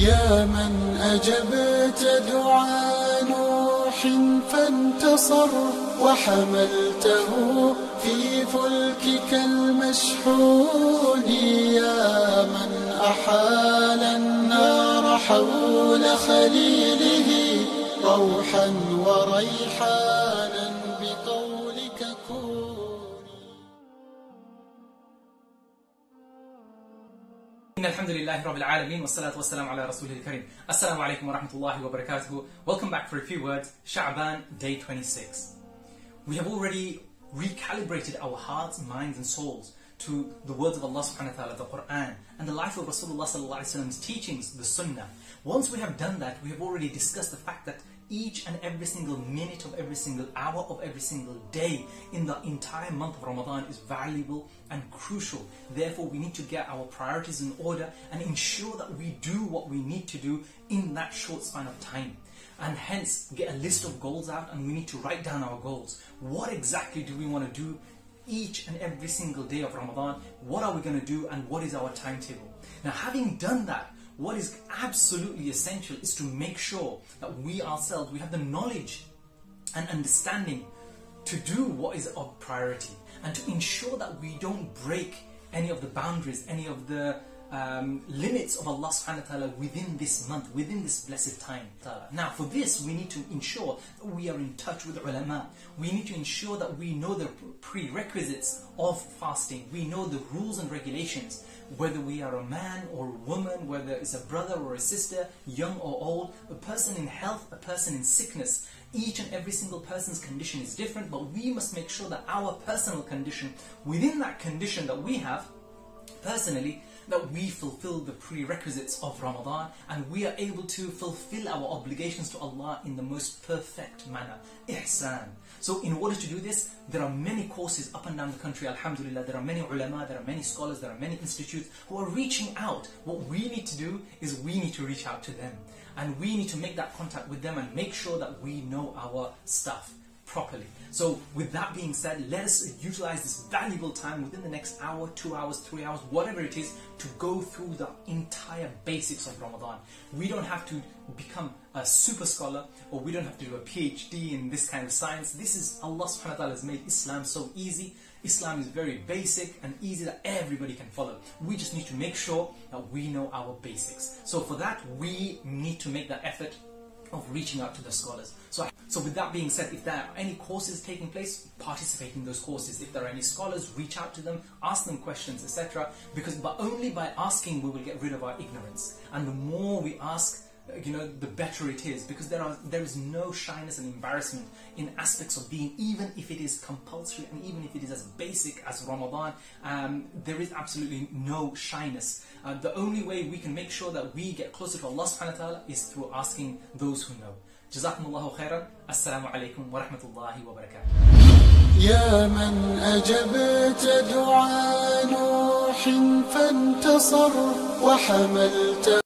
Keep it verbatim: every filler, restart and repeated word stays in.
يا من أجبت دعاء نوح فانتصر وحملته في فلكك المشحون، يا من أحال النار حول خليله روحا وريحانا بقولك كوني. إن الحمد لله رب العالمين والصلاة والسلام على رسوله الكريم. Assalamu alaikum wa rahmatullahi wa barakatuh. Welcome back for a few words. Sha'ban, day twenty-six. We have already recalibrated our hearts, minds and souls to the words of Allah subhanahu wa ta'ala, the Qur'an, and the life of Rasulullah sallallahu alayhi wa sallam's teachings, the Sunnah. Once we have done that, we have already discussed the fact that each and every single minute of every single hour of every single day in the entire month of Ramadan is valuable and crucial. Therefore, we need to get our priorities in order and ensure that we do what we need to do in that short span of time. And hence, get a list of goals out, and we need to write down our goals. What exactly do we want to do each and every single day of Ramadan? What are we going to do, and what is our timetable? Now, having done that, what is absolutely essential is to make sure that we ourselves, we have the knowledge and understanding to do what is of priority, and to ensure that we don't break any of the boundaries, any of the um, limits of Allah subhanahu wa ta'ala within this month, within this blessed time. Now for this, we need to ensure that we are in touch with ulama. We need to ensure that we know the prerequisites of fasting. We know the rules and regulations. Whether we are a man or a woman, whether it's a brother or a sister, young or old, a person in health, a person in sickness, each and every single person's condition is different, but we must make sure that our personal condition, within that condition that we have, personally, that we fulfill the prerequisites of Ramadan and we are able to fulfill our obligations to Allah in the most perfect manner. Ihsan. So in order to do this, there are many courses up and down the country, alhamdulillah. There are many ulama, there are many scholars, there are many institutes who are reaching out. What we need to do is we need to reach out to them, and we need to make that contact with them and make sure that we know our stuff properly. So with that being said, let us utilize this valuable time within the next hour, two hours, three hours, whatever it is, to go through the entire basics of Ramadan. We don't have to become a super scholar, or we don't have to do a PhD in this kind of science. This is, Allah subhanahu wa ta'ala has made Islam so easy. Islam is very basic and easy that everybody can follow. We just need to make sure that we know our basics. So for that, we need to make that effort of reaching out to the scholars. So, so with that being said, if there are any courses taking place, participate in those courses. If there are any scholars, reach out to them, ask them questions, et cetera. Because but only by asking we will get rid of our ignorance. And the more we ask, you know, the better it is. Because there are there is no shyness and embarrassment in aspects of being, even if it is compulsory and even if it is as basic as Ramadan. Um, there is absolutely no shyness. Uh, the only way we can make sure that we get closer to Allah subhanahu wa ta'ala is through asking those who know. Jazakumullahu khairan. Assalamu alaikum wa rahmatullahi wa barakatuh. يا من أجبت دعاء نوح فانتصر وحملته